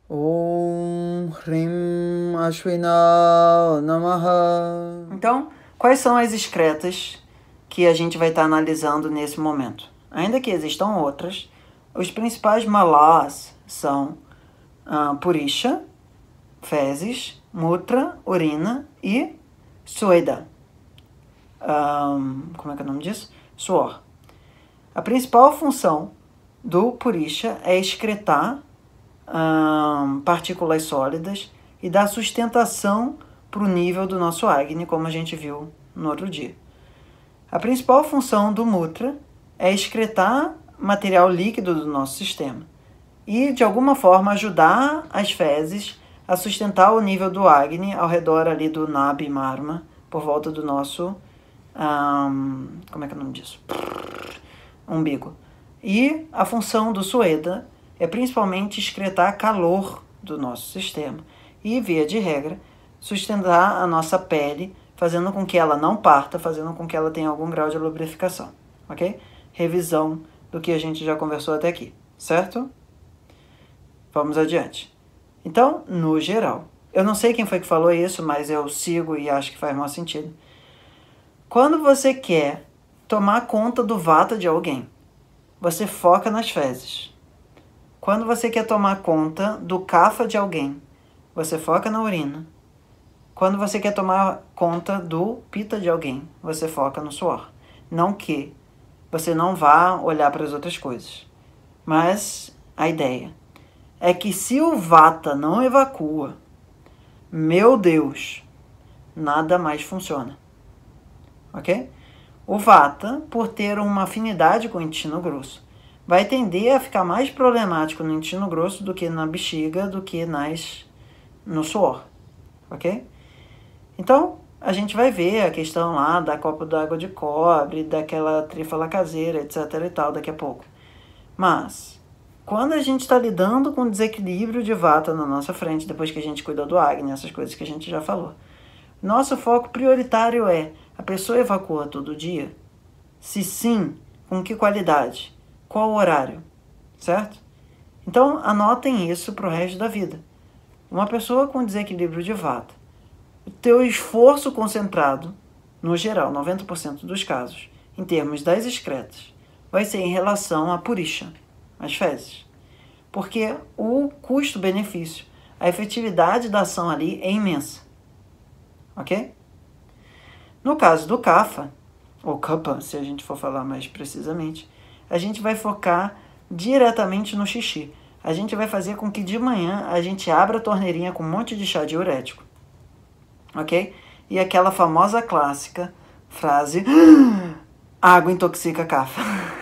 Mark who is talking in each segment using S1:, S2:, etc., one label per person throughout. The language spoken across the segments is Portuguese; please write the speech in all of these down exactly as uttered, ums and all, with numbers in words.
S1: Om Hrim Ashwina Namaha. Então, quais são as excretas que a gente vai estar analisando nesse momento? Ainda que existam outras, os principais malas são uh, purisha, fezes, mutra, urina e sueda. Um, como é que é o nome disso? Suor. A principal função do purisha é excretar um, partículas sólidas e dar sustentação para o nível do nosso Agni, como a gente viu no outro dia. A principal função do mutra é excretar material líquido do nosso sistema e, de alguma forma, ajudar as fezes a sustentar o nível do Agni ao redor ali do Nabhi Marma, por volta do nosso... Um, como é que é o nome disso? Umbigo. E a função do Sueda é principalmente excretar calor do nosso sistema e, via de regra, sustentar a nossa pele, fazendo com que ela não parta, fazendo com que ela tenha algum grau de lubrificação, ok? Revisão do que a gente já conversou até aqui, certo? Vamos adiante. Então, no geral, eu não sei quem foi que falou isso, mas eu sigo e acho que faz mau sentido. Quando você quer tomar conta do vata de alguém, você foca nas fezes. Quando você quer tomar conta do kapha de alguém, você foca na urina. Quando você quer tomar conta do pitta de alguém, você foca no suor. Não que você não vá olhar para as outras coisas. Mas a ideia é que se o vata não evacua, meu Deus, nada mais funciona. Ok? O vata, por ter uma afinidade com o intestino grosso, vai tender a ficar mais problemático no intestino grosso do que na bexiga, do que nas, no suor. Ok? Então, a gente vai ver a questão lá da copa d'água de cobre, daquela trífala caseira, etc e tal, daqui a pouco. Mas, quando a gente está lidando com desequilíbrio de vata na nossa frente, depois que a gente cuidou do Agni, essas coisas que a gente já falou, nosso foco prioritário é: a pessoa evacua todo dia? Se sim, com que qualidade? Qual horário? Certo? Então, anotem isso para o resto da vida. Uma pessoa com desequilíbrio de vata, o teu esforço concentrado, no geral, noventa por cento dos casos, em termos das excretas, vai ser em relação à purisha, as fezes. Porque o custo-benefício, a efetividade da ação ali é imensa. Ok? No caso do kapha, ou kapha, se a gente for falar mais precisamente, a gente vai focar diretamente no xixi. A gente vai fazer com que de manhã a gente abra a torneirinha com um monte de chá diurético. Ok? E aquela famosa clássica frase: água intoxica kapha.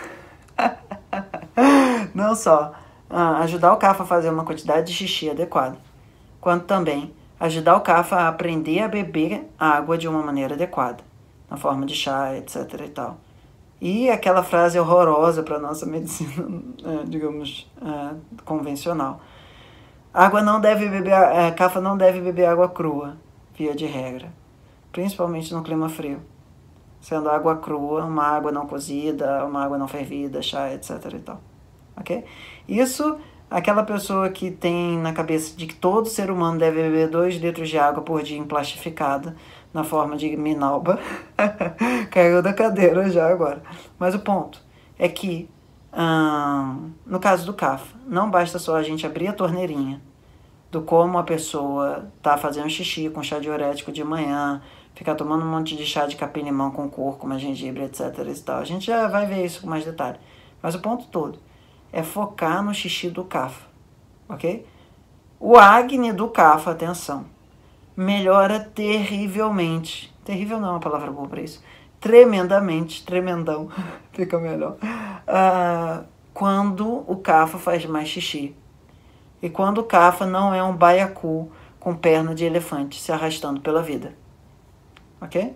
S1: Não só ah, ajudar o kapha a fazer uma quantidade de xixi adequada, quanto também ajudar o kapha a aprender a beber água de uma maneira adequada, na forma de chá, etc e tal. E aquela frase horrorosa para a nossa medicina, digamos, convencional: água não deve beber, kapha não deve beber água crua, via de regra, principalmente no clima frio, sendo água crua, uma água não cozida, uma água não fervida, chá, etc e tal. Ok? Isso, aquela pessoa que tem na cabeça de que todo ser humano deve beber dois litros de água por dia emplastificada, na forma de minalba, caiu da cadeira já agora. Mas o ponto é que, hum, no caso do kapha, não basta só a gente abrir a torneirinha do como a pessoa tá fazendo xixi com chá diurético de manhã, ficar tomando um monte de chá de capim-limão com cúrcuma, gengibre, etc e tal. A gente já vai ver isso com mais detalhe. Mas o ponto todo é focar no xixi do kapha, ok? O Agni do kapha, atenção, melhora terrivelmente. Terrível não é uma palavra boa para isso. Tremendamente, tremendão, fica melhor. Uh, quando o kapha faz mais xixi. E quando o kapha não é um baiacu com perna de elefante se arrastando pela vida. Ok?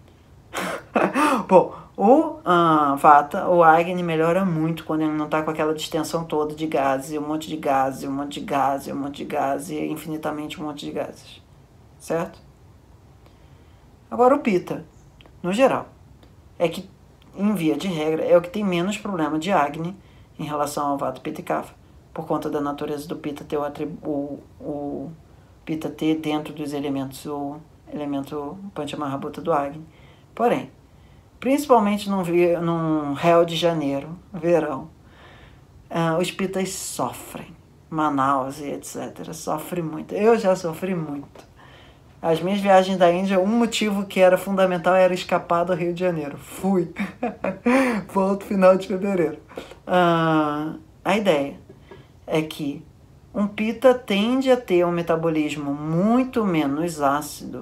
S1: Bom, o uh, vata, o Agni, melhora muito quando ele não está com aquela distensão toda de gases, um monte de gases, um monte de gases, um monte de gases, e infinitamente um monte de gases. Certo? Agora o pitta, no geral, é que, em via de regra, é o que tem menos problema de Agni em relação ao vata, pitta e kapha. por conta da natureza do Pitta ter o, o, o Pitta ter dentro dos elementos o elemento Panchamahabhuta do Agni. Porém, principalmente num, num Rio de Janeiro, verão, uh, os Pittas sofrem. Manaus e etcétera. Sofrem muito. Eu já sofri muito. As minhas viagens da Índia, um motivo que era fundamental era escapar do Rio de Janeiro. Fui. Volto final de fevereiro. Uh, a ideia é que um Pitta tende a ter um metabolismo muito menos ácido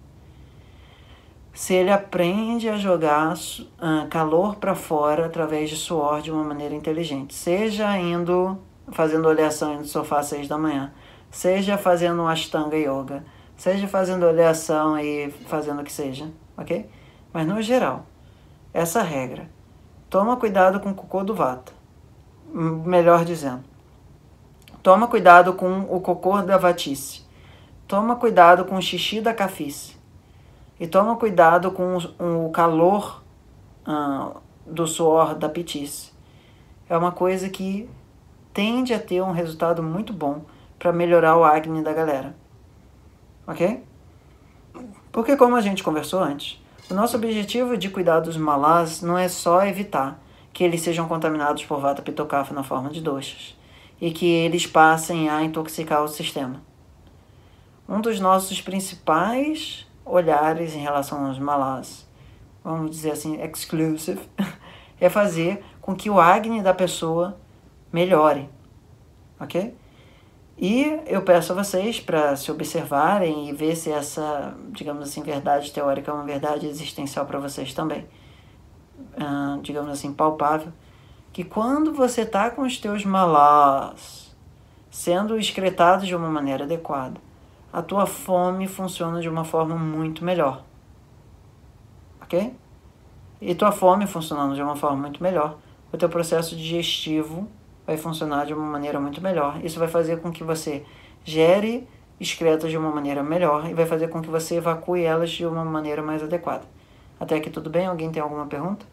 S1: se ele aprende a jogar uh, calor para fora através de suor de uma maneira inteligente. Seja indo, fazendo oleação no sofá às seis da manhã, seja fazendo um Ashtanga Yoga, seja fazendo oleação e fazendo o que seja, ok? Mas no geral, essa regra, toma cuidado com o cocô do Vata. Melhor dizendo, toma cuidado com o cocô da vatice. Toma cuidado com o xixi da cafice. E toma cuidado com o calor uh, do suor da pitice. É uma coisa que tende a ter um resultado muito bom para melhorar o Agni da galera. Ok? Porque como a gente conversou antes, o nosso objetivo de cuidar dos malás não é só evitar que eles sejam contaminados por Vata Pitta Kapha na forma de doshas e que eles passem a intoxicar o sistema. Um dos nossos principais olhares em relação aos malás, vamos dizer assim, exclusive, é fazer com que o Agni da pessoa melhore, ok? E eu peço a vocês para se observarem e ver se essa, digamos assim, verdade teórica é uma verdade existencial para vocês também, uh, digamos assim, palpável, que quando você está com os teus malás sendo excretados de uma maneira adequada, a tua fome funciona de uma forma muito melhor. Ok? E tua fome funcionando de uma forma muito melhor, o teu processo digestivo vai funcionar de uma maneira muito melhor. Isso vai fazer com que você gere excretas de uma maneira melhor e vai fazer com que você evacue elas de uma maneira mais adequada. Até aqui tudo bem? Alguém tem alguma pergunta?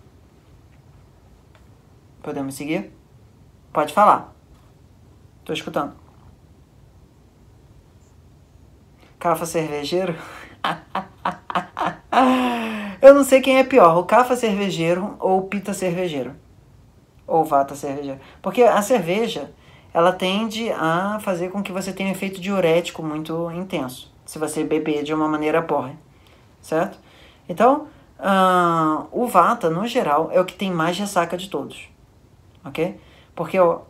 S1: Podemos seguir? Pode falar. Estou escutando. Kapha cervejeiro? Eu não sei quem é pior, o Kapha cervejeiro ou o Pitta cervejeiro. Ou Vata cervejeiro. Porque a cerveja, ela tende a fazer com que você tenha um efeito diurético muito intenso, se você beber de uma maneira porre, certo? Então, uh, o Vata, no geral, é o que tem mais ressaca de todos, ok? Porque o...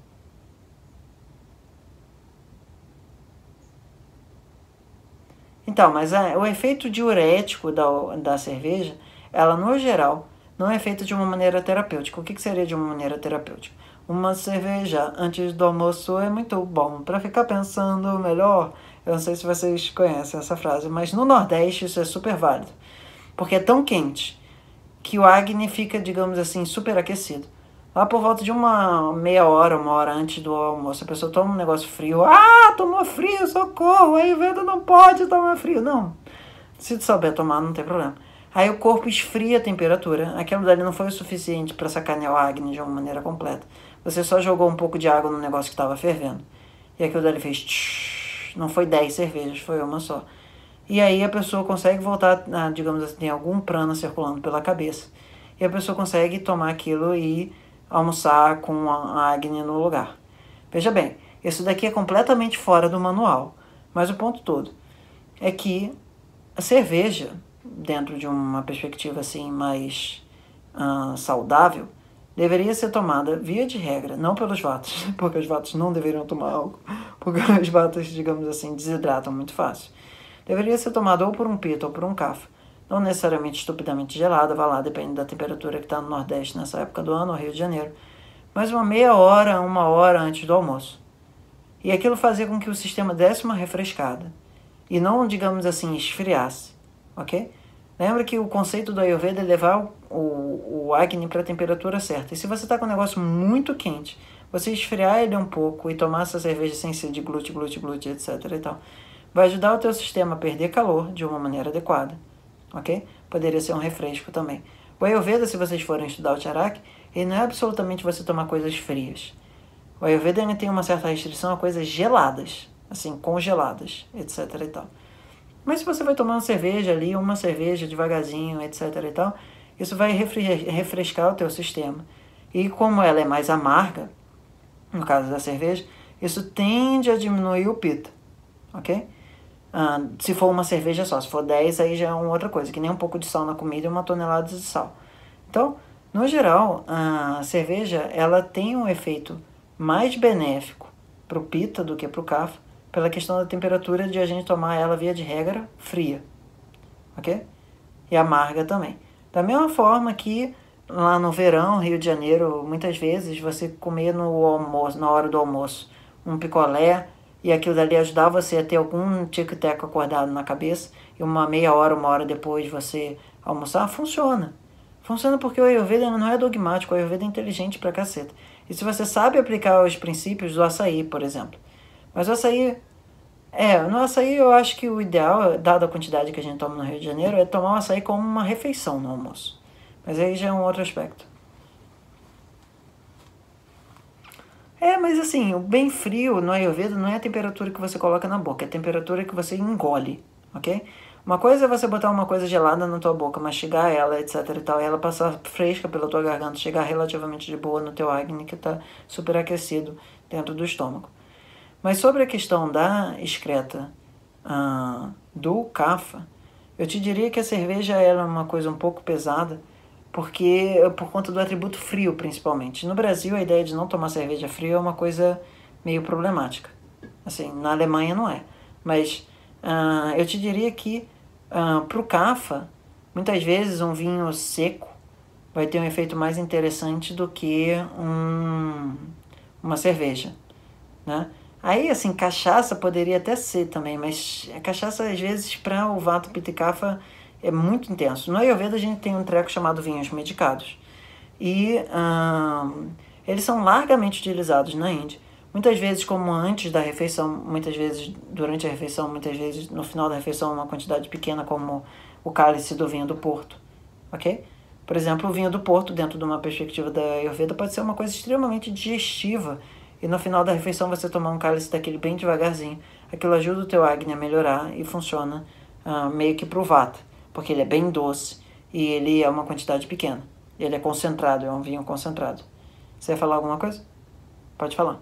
S1: Então, mas a, o efeito diurético da, da cerveja, ela no geral, não é feita de uma maneira terapêutica. O que, que seria de uma maneira terapêutica? Uma cerveja antes do almoço é muito bom para ficar pensando melhor. Eu não sei se vocês conhecem essa frase, mas no Nordeste isso é super válido. Porque é tão quente que o Agni fica, digamos assim, super aquecido. Lá por volta de uma meia hora, uma hora antes do almoço, a pessoa toma um negócio frio. Ah, tomou frio, socorro, a Ayurveda não pode tomar frio. Não, se tu souber tomar, não tem problema. Aí o corpo esfria a temperatura. Aquilo dali não foi o suficiente para sacanear o Agni de uma maneira completa. Você só jogou um pouco de água no negócio que estava fervendo. E aquilo dali fez tsh, não foi dez cervejas, foi uma só. E aí a pessoa consegue voltar, a, digamos assim, tem algum prana circulando pela cabeça. E a pessoa consegue tomar aquilo e almoçar com a Agni no lugar. Veja bem, isso daqui é completamente fora do manual, mas o ponto todo é que a cerveja, dentro de uma perspectiva assim mais uh, saudável, deveria ser tomada via de regra, não pelos vatos, porque os vatos não deveriam tomar álcool, porque os vatos, digamos assim, desidratam muito fácil. Deveria ser tomada ou por um Pitta ou por um Kapha. Não necessariamente estupidamente gelada, vai lá, depende da temperatura que está no Nordeste nessa época do ano, no Rio de Janeiro. Mas uma meia hora, uma hora antes do almoço. E aquilo fazia com que o sistema desse uma refrescada. E não, digamos assim, esfriasse. Ok? Lembra que o conceito do Ayurveda é levar o, o Agni para a temperatura certa. E se você está com um negócio muito quente, você esfriar ele um pouco e tomar essa cerveja sem ser de glute, glute, glute, etc e tal, vai ajudar o teu sistema a perder calor de uma maneira adequada. Ok? Poderia ser um refresco também. O Ayurveda, se vocês forem estudar o Charak, ele não é absolutamente você tomar coisas frias. O Ayurveda ainda tem uma certa restrição a coisas geladas, assim, congeladas, etc e tal. Mas se você vai tomar uma cerveja ali, uma cerveja devagarzinho, etc e tal, isso vai refrescar o teu sistema. E como ela é mais amarga, no caso da cerveja, isso tende a diminuir o pitta, ok? Ah, se for uma cerveja só, se for dez, aí já é uma outra coisa, que nem um pouco de sal na comida e uma tonelada de sal. Então, no geral, a cerveja, ela tem um efeito mais benéfico para o pitta do que para o kapha, pela questão da temperatura de a gente tomar ela, via de regra, fria, ok? E amarga também. Da mesma forma que lá no verão, Rio de Janeiro, muitas vezes você comer no almoço, na hora do almoço um picolé, e aquilo dali ajudar você a ter algum tic-tac acordado na cabeça, e uma meia hora, uma hora depois você almoçar, funciona. Funciona porque o Ayurveda não é dogmático, o Ayurveda é inteligente pra caceta. E se você sabe aplicar os princípios do açaí, por exemplo. Mas o açaí... É, no açaí eu acho que o ideal, dada a quantidade que a gente toma no Rio de Janeiro, é tomar o açaí como uma refeição no almoço. Mas aí já é um outro aspecto. É, mas assim, o bem frio no Ayurveda não é a temperatura que você coloca na boca, é a temperatura que você engole, ok? Uma coisa é você botar uma coisa gelada na tua boca, mastigar ela, etc e tal, e ela passar fresca pela tua garganta, chegar relativamente de boa no teu Agni, que tá super aquecido dentro do estômago. Mas sobre a questão da excreta uh, do kapha, eu te diria que a cerveja ela é uma coisa um pouco pesada, porque por conta do atributo frio, principalmente. No Brasil, a ideia de não tomar cerveja fria é uma coisa meio problemática. Assim, na Alemanha não é. Mas uh, eu te diria que uh, para o kapha, muitas vezes um vinho seco vai ter um efeito mais interessante do que um, uma cerveja, né? Aí, assim, cachaça poderia até ser também, mas a cachaça, às vezes, para o Vata Pitta e Kapha é muito intenso. No Ayurveda, a gente tem um treco chamado vinhos medicados. E hum, eles são largamente utilizados na Índia. Muitas vezes como antes da refeição, muitas vezes durante a refeição, muitas vezes no final da refeição, uma quantidade pequena, como o cálice do vinho do Porto, ok? Por exemplo, o vinho do Porto, dentro de uma perspectiva da Ayurveda, pode ser uma coisa extremamente digestiva. E no final da refeição você tomar um cálice daquele bem devagarzinho. Aquilo ajuda o teu Agni a melhorar e funciona uh, meio que pro Vata, porque ele é bem doce e ele é uma quantidade pequena. Ele é concentrado, é um vinho concentrado. Você ia falar alguma coisa? Pode falar.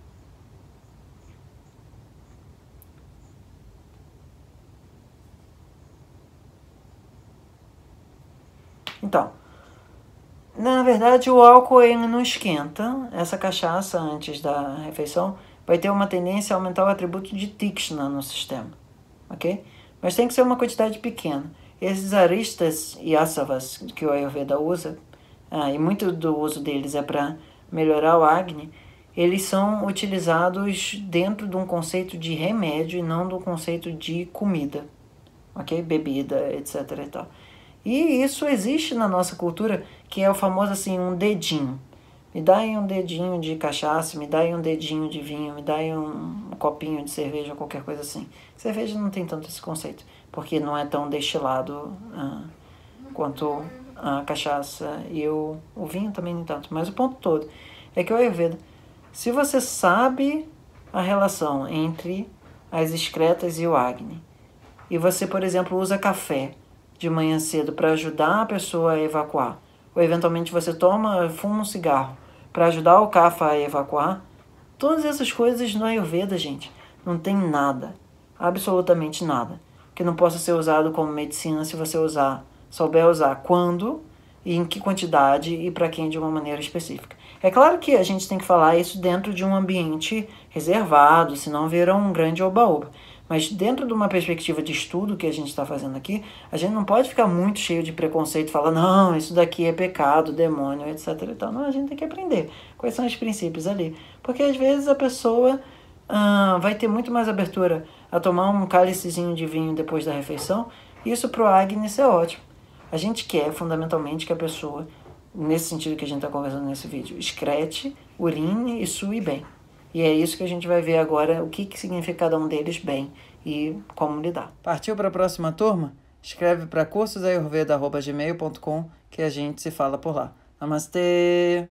S1: Então, na verdade o álcool ele não esquenta. Essa cachaça antes da refeição vai ter uma tendência a aumentar o atributo de Tikshna no sistema, ok? Mas tem que ser uma quantidade pequena. Esses aristas e asavas que o Ayurveda usa, ah, e muito do uso deles é para melhorar o Agni, eles são utilizados dentro de um conceito de remédio e não do conceito de comida, ok? Bebida, etc e tal. E isso existe na nossa cultura, que é o famoso assim, um dedinho. Me dá aí um dedinho de cachaça, me dá aí um dedinho de vinho, me dá aí um, um copinho de cerveja, qualquer coisa assim. Cerveja não tem tanto esse conceito, porque não é tão destilado ah, quanto a cachaça e o, o vinho também nem tanto. Mas o ponto todo é que o Ayurveda, se você sabe a relação entre as excretas e o Agni, e você, por exemplo, usa café de manhã cedo para ajudar a pessoa a evacuar, ou eventualmente você toma, fuma um cigarro para ajudar o kapha a evacuar, todas essas coisas no Ayurveda, gente, não tem nada, absolutamente nada, que não possa ser usado como medicina se você usar, souber usar quando e em que quantidade e para quem de uma maneira específica. É claro que a gente tem que falar isso dentro de um ambiente reservado, senão vira um grande oba-oba. Mas dentro de uma perspectiva de estudo que a gente está fazendo aqui, a gente não pode ficar muito cheio de preconceito e falar, não, isso daqui é pecado, demônio, etc e tal. Não, a gente tem que aprender quais são os princípios ali. Porque às vezes a pessoa ah, vai ter muito mais abertura a tomar um cálicezinho de vinho depois da refeição. E isso pro Agni é ótimo. A gente quer, fundamentalmente, que a pessoa, nesse sentido que a gente está conversando nesse vídeo, excrete, urine e sue bem. E é isso que a gente vai ver agora, o que, que significa cada um deles bem e como lidar. Partiu para a próxima turma? Escreve para cursos ayurveda arroba gmail ponto com que a gente se fala por lá. Namastê!